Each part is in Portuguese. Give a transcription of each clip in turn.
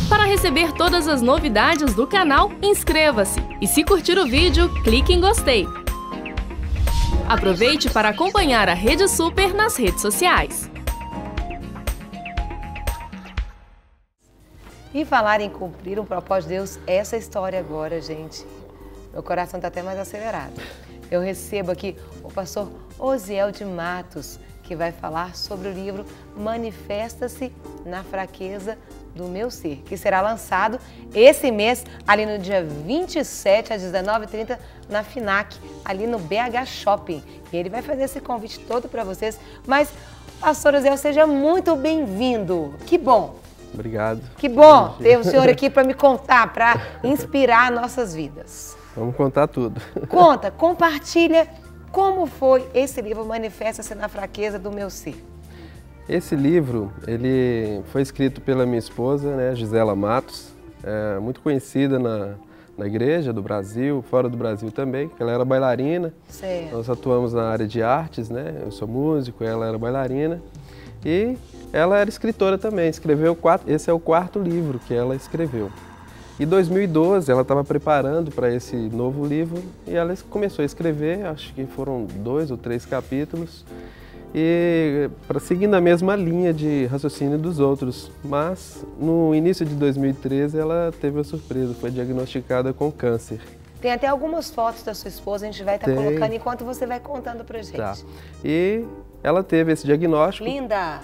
Para receber todas as novidades do canal, inscreva-se e se curtir o vídeo, clique em gostei. Aproveite para acompanhar a Rede Super nas redes sociais. E falar em cumprir um propósito de Deus, essa história agora, gente, meu coração está até mais acelerado. Eu recebo aqui o pastor Osiel de Matos, que vai falar sobre o livro Manifesta-se na Fraqueza do Meu Ser, que será lançado esse mês, ali no dia 27 às 19h30, na FINAC, ali no BH Shopping. E ele vai fazer esse convite todo para vocês. Mas, pastor Osiel, seja muito bem-vindo. Que bom! Obrigado. Que bom ter o senhor aqui para me contar, para inspirar nossas vidas. Vamos contar tudo. Conta, compartilha como foi esse livro Manifesta-se na Fraqueza do Meu Ser. Esse livro, ele foi escrito pela minha esposa, né, Gisela Matos, muito conhecida na igreja do Brasil, fora do Brasil também, porque ela era bailarina. Certo. Nós atuamos na área de artes, né? Eu sou músico, ela era bailarina. E ela era escritora também, esse é o quarto livro que ela escreveu. Em 2012, ela estava preparando para esse novo livro e ela começou a escrever, acho que foram 2 ou 3 capítulos, e seguindo a mesma linha de raciocínio dos outros. Mas no início de 2013 ela teve uma surpresa, foi diagnosticada com câncer. Tem até algumas fotos da sua esposa, a gente vai estar colocando enquanto você vai contando pra gente. Tá. E ela teve esse diagnóstico. Linda!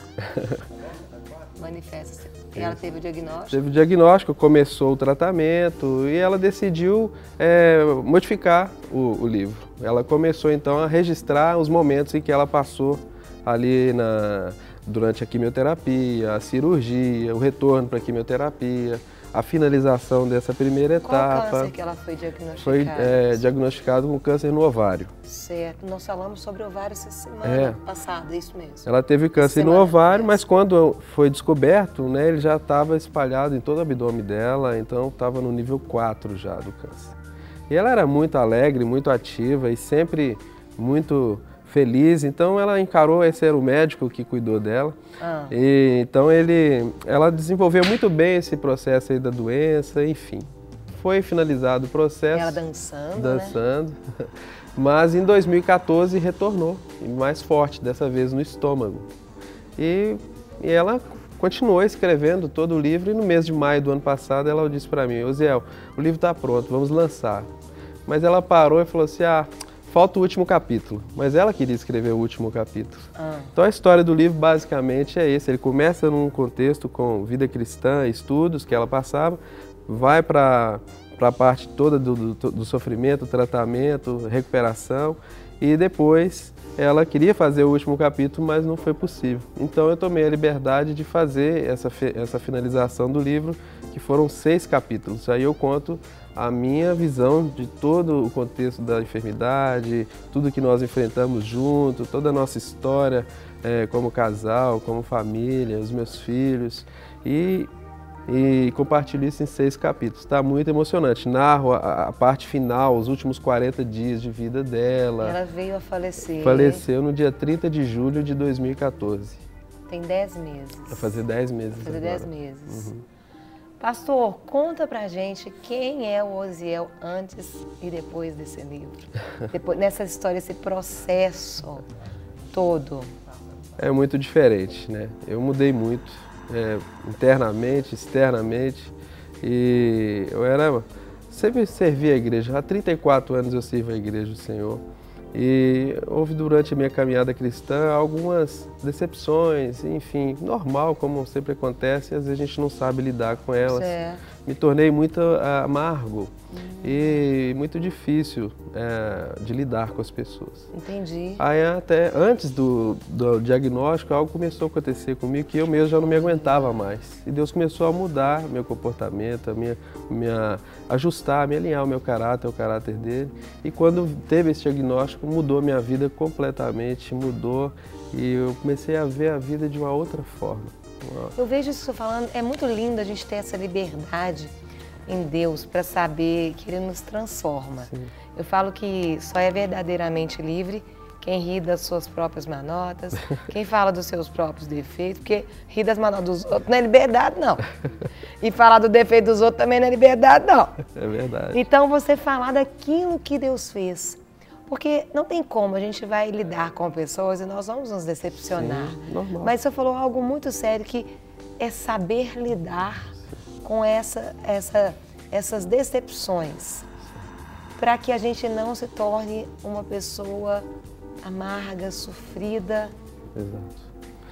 Manifesta-se. E ela teve o diagnóstico? Teve o diagnóstico, começou o tratamento e ela decidiu modificar o livro. Ela começou então a registrar os momentos em que ela passou ali durante a quimioterapia, a cirurgia, o retorno para a quimioterapia, a finalização dessa primeira etapa. Qual câncer que ela foi diagnosticada? Foi diagnosticado com câncer no ovário. Certo. Nós falamos sobre ovário essa semana passada, é isso mesmo. Ela teve câncer no ovário, mas quando foi descoberto, né, ele já estava espalhado em todo o abdômen dela, então estava no nível 4 já do câncer. E ela era muito alegre, muito ativa e sempre muito feliz, então ela encarou, esse era o médico que cuidou dela, e então ela desenvolveu muito bem esse processo aí da doença, enfim. Foi finalizado o processo. Ela dançando, né? Mas em 2014 retornou, mais forte, dessa vez no estômago. E ela continuou escrevendo todo o livro e no mês de maio do ano passado ela disse para mim: Osiel, o livro está pronto, vamos lançar. Mas ela parou e falou assim: falta o último capítulo, mas ela queria escrever o último capítulo. Então a história do livro basicamente é esse, ele começa num contexto com vida cristã, estudos que ela passava, vai para a parte toda do sofrimento, tratamento, recuperação, e depois ela queria fazer o último capítulo, mas não foi possível. Então eu tomei a liberdade de fazer essa finalização do livro, que foram 6 capítulos. Aí eu conto a minha visão de todo o contexto da enfermidade, tudo que nós enfrentamos junto, toda a nossa história como casal, como família, os meus filhos, e compartilho isso em 6 capítulos. Está muito emocionante. Narro a parte final, os últimos 40 dias de vida dela. Ela veio a falecer. Faleceu no dia 30 de julho de 2014. Tem 10 meses. Vai fazer 10 meses. Vai fazer agora. 10 meses. Uhum. Pastor, conta pra gente quem é o Osiel antes e depois desse livro. Depois, nessa história, esse processo todo. É muito diferente, né? Eu mudei muito, internamente, externamente. E eu sempre servi a igreja. Há 34 anos eu sirvo a igreja do Senhor. E houve durante a minha caminhada cristã algumas decepções, enfim, normal, como sempre acontece, e às vezes a gente não sabe lidar com elas. Certo. Me tornei muito amargo e muito difícil de lidar com as pessoas. Entendi. Aí até antes do diagnóstico, algo começou a acontecer comigo que eu mesmo já não me aguentava mais. E Deus começou a mudar meu comportamento, ajustar, me alinhar o meu caráter, o caráter dele. E quando teve esse diagnóstico, mudou minha vida completamente, mudou. E eu comecei a ver a vida de uma outra forma. Eu vejo isso que você está falando, é muito lindo a gente ter essa liberdade em Deus para saber que Ele nos transforma. Sim. Eu falo que só é verdadeiramente livre quem ri das suas próprias manotas, quem fala dos seus próprios defeitos, porque rir das manotas dos outros não é liberdade, não. E falar do defeito dos outros também não é liberdade, não. É verdade. Então, você falar daquilo que Deus fez. Porque não tem como, a gente vai lidar com pessoas e nós vamos nos decepcionar. Sim, normal. Mas você falou algo muito sério, que é saber lidar com essas decepções, para que a gente não se torne uma pessoa amarga, sofrida. Exato.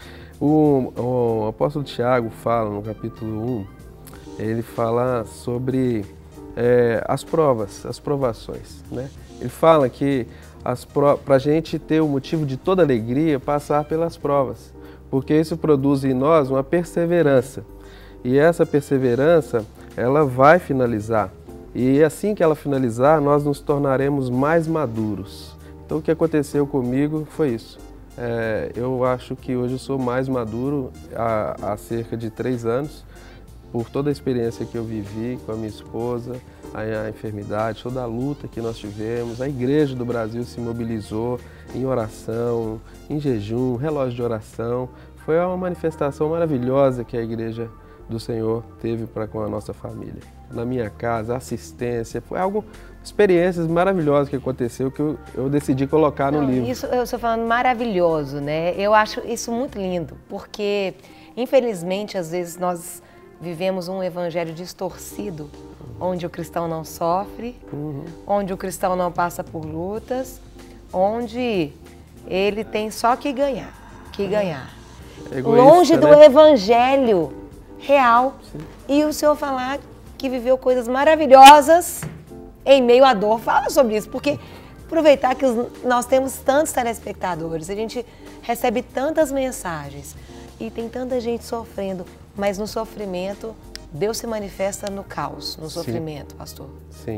O apóstolo Tiago fala no capítulo 1, ele fala sobre as provas, as provações, né? Ele fala que para a gente ter o motivo de toda alegria, passar pelas provas, porque isso produz em nós uma perseverança. E essa perseverança, ela vai finalizar. E assim que ela finalizar, nós nos tornaremos mais maduros. Então o que aconteceu comigo foi isso. Eu acho que hoje eu sou mais maduro há cerca de 3 anos, por toda a experiência que eu vivi com a minha esposa, a enfermidade, toda a luta que nós tivemos. A Igreja do Brasil se mobilizou em oração, em jejum, relógio de oração. Foi uma manifestação maravilhosa que a Igreja do Senhor teve para com a nossa família. Na minha casa, assistência, foi experiências maravilhosas que aconteceu, que eu decidi colocar no livro. Isso eu estou falando maravilhoso, né? Eu acho isso muito lindo, porque infelizmente às vezes nós vivemos um evangelho distorcido, onde o cristão não sofre, onde o cristão não passa por lutas, onde ele tem só que ganhar, Egoísta, longe do né? evangelho real. Sim. E o senhor falar que viveu coisas maravilhosas em meio à dor. Fala sobre isso, porque aproveitar que nós temos tantos telespectadores, a gente recebe tantas mensagens e tem tanta gente sofrendo, mas no sofrimento Deus se manifesta no caos, no sofrimento, pastor. Sim.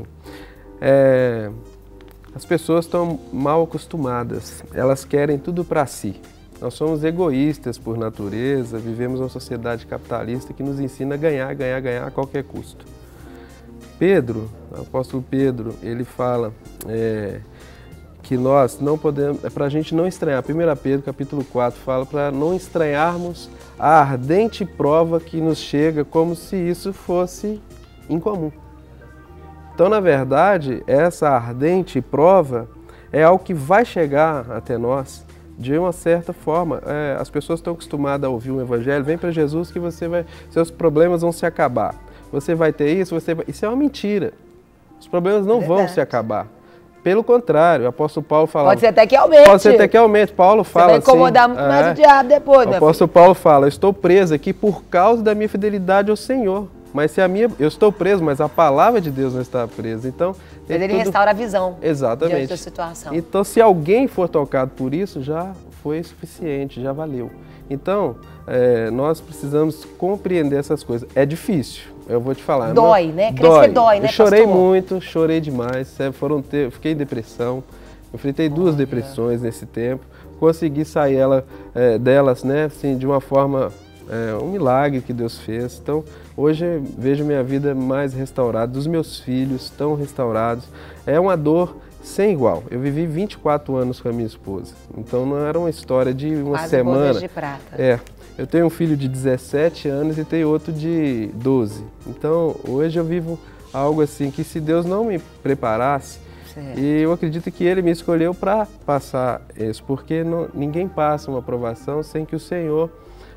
As pessoas estão mal acostumadas, elas querem tudo para si. Nós somos egoístas por natureza, vivemos uma sociedade capitalista que nos ensina a ganhar a qualquer custo. Pedro, o apóstolo Pedro, ele fala que nós não podemos, para a gente não estranhar. 1 Pedro, capítulo 4, fala para não estranharmos a ardente prova que nos chega como se isso fosse incomum. Então, na verdade, essa ardente prova é algo que vai chegar até nós de uma certa forma. As pessoas estão acostumadas a ouvir um evangelho, vem para Jesus que seus problemas vão se acabar. Você vai ter isso, isso é uma mentira. Os problemas não vão se acabar. Pelo contrário, o apóstolo Paulo fala... Pode ser até que aumente. Pode ser até que aumente. Paulo fala assim... Você vai incomodar muito mais o diabo depois, O apóstolo Paulo fala, eu estou preso aqui por causa da minha fidelidade ao Senhor. Mas se eu estou preso, mas a palavra de Deus não está presa. Então, mas ele restaura a visão. Exatamente. Diante da situação. Então, se alguém for tocado por isso, já foi suficiente, já valeu. Então, nós precisamos compreender essas coisas. É difícil, eu vou te falar. Dói, né? Crescer dói, né, Eu chorei pastor? muito, chorei demais. Fiquei em depressão. Enfrentei 2 depressões nesse tempo. Consegui sair delas, né, assim, de uma forma... um milagre que Deus fez. Então, hoje eu vejo minha vida mais restaurada, os meus filhos estão restaurados. É uma dor sem igual. Eu vivi 24 anos com a minha esposa, então não era uma história de uma Quase semana. bodas de prata. Eu tenho um filho de 17 anos e tenho outro de 12. Então, hoje eu vivo algo assim que se Deus não me preparasse, e eu acredito que Ele me escolheu para passar isso, porque ninguém passa uma aprovação sem que o Senhor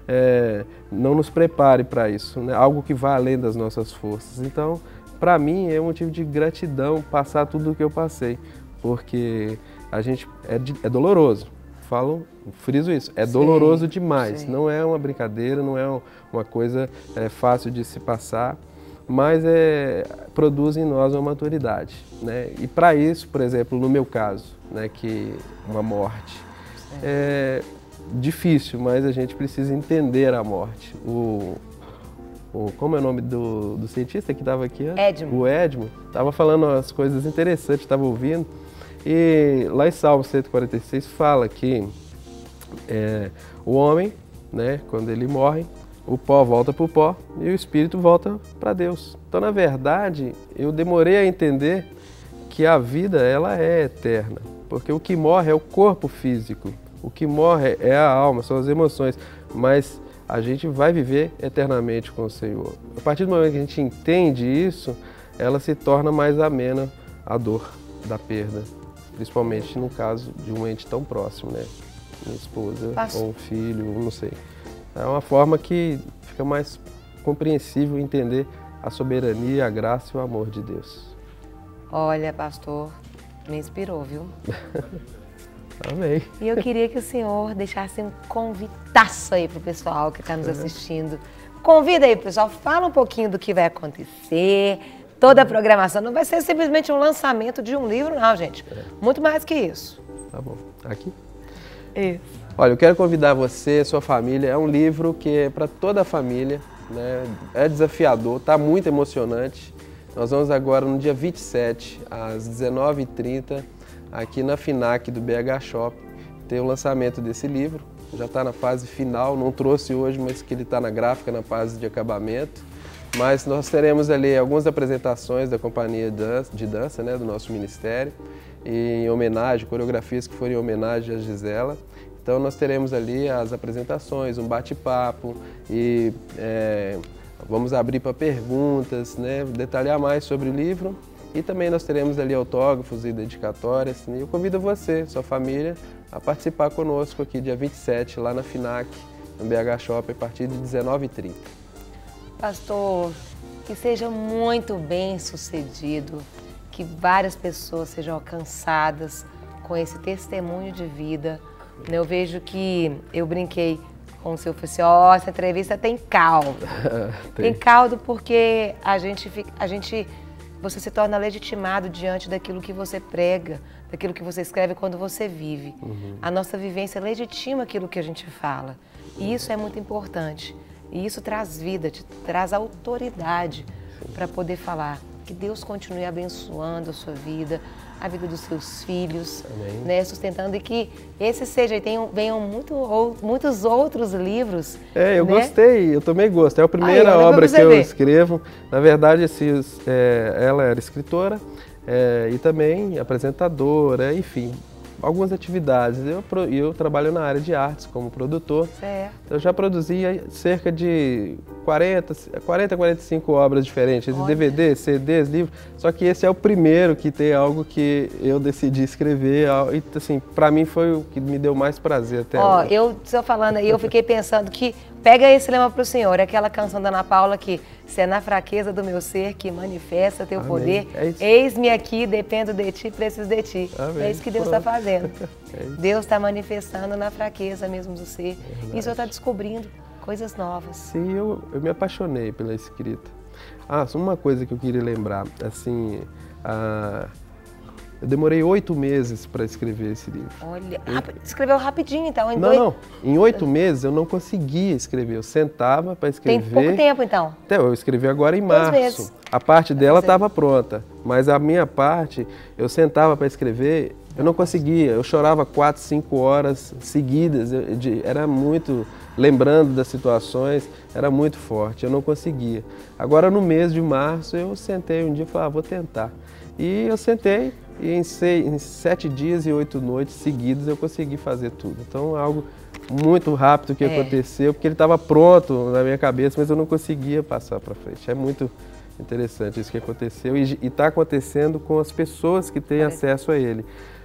não nos prepare para isso, né? Algo que vá além das nossas forças. Então, para mim, é um motivo de gratidão passar tudo o que eu passei, porque a gente é doloroso. Friso isso, doloroso demais. Sim. Não é uma brincadeira, não é uma coisa fácil de se passar, mas produz em nós uma maturidade, né? E para isso, por exemplo, no meu caso, né, que uma morte, difícil, mas a gente precisa entender a morte. Como é o nome do cientista que estava aqui antes? Edmo. O Edmo estava falando umas coisas interessantes, estava ouvindo. E lá em Salmo 146 fala que o homem, né, quando ele morre, o pó volta para o pó e o espírito volta para Deus. Então, na verdade, eu demorei a entender que a vida ela é eterna, porque o que morre é o corpo físico. O que morre é a alma, são as emoções, mas a gente vai viver eternamente com o Senhor. A partir do momento que a gente entende isso, ela se torna mais amena a dor da perda, principalmente no caso de um ente tão próximo, né? Minha esposa ou um filho, não sei. É uma forma que fica mais compreensível entender a soberania, a graça e o amor de Deus. Olha, pastor, me inspirou, viu? Amém. E eu queria que o senhor deixasse um convitaço aí pro pessoal que está nos assistindo. Convida aí, pessoal, fala um pouquinho do que vai acontecer, toda a programação. Não vai ser simplesmente um lançamento de um livro, não, gente. Muito mais que isso. Tá bom. Aqui? Isso. Olha, eu quero convidar você, sua família. É um livro que é para toda a família, né? É desafiador, está muito emocionante. Nós vamos agora no dia 27, às 19h30, aqui na FINAC do BH Shop, ter o lançamento desse livro. Já está na fase final, não trouxe hoje, mas que ele está na gráfica, na fase de acabamento. Mas nós teremos ali algumas apresentações da companhia de dança, né, do nosso ministério, e em homenagem, coreografias que forem em homenagem a Gisela. Então nós teremos ali as apresentações, um bate-papo e vamos abrir para perguntas, né, detalhar mais sobre o livro. E também nós teremos ali autógrafos e dedicatórias. E eu convido você, sua família, a participar conosco aqui dia 27, lá na FINAC, no BH Shop, a partir de 19h30. Pastor, que seja muito bem sucedido, que várias pessoas sejam alcançadas com esse testemunho de vida. Eu vejo que eu brinquei com o senhor, falei assim, ó, essa entrevista tem caldo. Tem caldo porque você se torna legitimado diante daquilo que você prega, daquilo que você escreve quando você vive. A nossa vivência legitima aquilo que a gente fala. E isso é muito importante. E isso traz vida, traz autoridade para poder falar. Que Deus continue abençoando a sua vida, a vida dos seus filhos, né, sustentando, e que esse seja, e venham muitos outros livros. Eu né? gostei, eu tomei gosto. É a primeira obra que eu escrevo. Na verdade, assim, ela era escritora e também apresentadora, enfim, algumas atividades. Eu trabalho na área de artes como produtor. Certo. Eu já produzi cerca de 40 a 45 obras diferentes, de DVD, CDs, livros. Só que esse é o primeiro que tem algo que eu decidi escrever. E, assim, para mim foi o que me deu mais prazer até hoje. Estou falando aí, eu fiquei pensando que pega esse lema para o senhor, aquela canção da Ana Paula que se é na fraqueza do meu ser que manifesta teu poder, eis-me aqui, dependo de ti, preciso de ti. Amém. É isso que Deus está fazendo. Deus está manifestando na fraqueza mesmo do ser. E o senhor está descobrindo coisas novas. Sim, eu me apaixonei pela escrita. Só uma coisa que eu queria lembrar, assim, eu demorei 8 meses para escrever esse livro. Olha, escreveu rapidinho então? Não, em 8 meses eu não conseguia escrever, eu sentava para escrever. Tem pouco tempo então? Eu escrevi agora em março. 2 meses. A parte dela estava pronta, mas a minha parte, eu sentava para escrever, eu não conseguia, eu chorava 4, 5 horas seguidas, era muito, lembrando das situações, era muito forte, eu não conseguia. Agora no mês de março eu sentei um dia e falei, vou tentar. E eu sentei e em 7 dias e 8 noites seguidas eu consegui fazer tudo. Então é algo muito rápido que aconteceu, porque ele estava pronto na minha cabeça, mas eu não conseguia passar para frente. É muito interessante isso que aconteceu e está acontecendo com as pessoas que têm acesso a ele.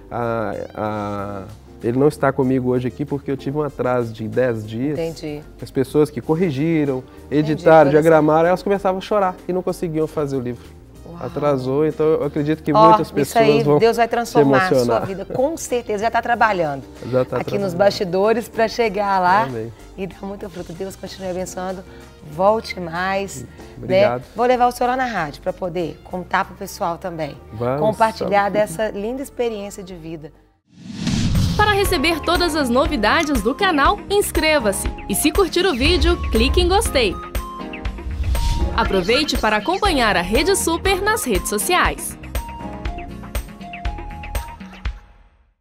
Ele não está comigo hoje aqui porque eu tive um atraso de 10 dias. Entendi. As pessoas que corrigiram, editaram, diagramaram, elas começavam a chorar e não conseguiam fazer o livro. Uau. Atrasou, então eu acredito que muitas pessoas vão Deus vai transformar a sua vida, com certeza. Já está trabalhando aqui nos bastidores para chegar lá. Amém. E dar muito fruto. Deus continue abençoando. Volte mais. Obrigado. Né? Vou levar o senhor lá na rádio para poder contar para o pessoal também. Compartilhar dessa linda experiência de vida. Para receber todas as novidades do canal, inscreva-se. E se curtir o vídeo, clique em gostei. Aproveite para acompanhar a Rede Super nas redes sociais.